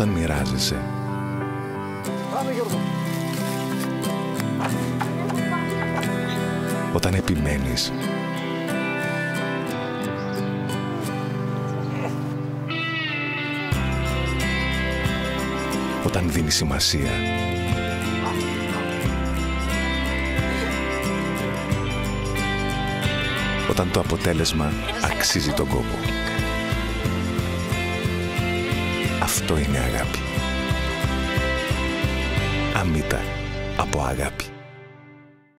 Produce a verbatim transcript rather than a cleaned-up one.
Όταν μοιράζεσαι. Πάμε, Γιώργο. Όταν επιμένεις. Όταν δίνεις σημασία. Όταν το αποτέλεσμα αξίζει τον κόπο. Αυτό είναι αγάπη. Αμύτα από αγάπη.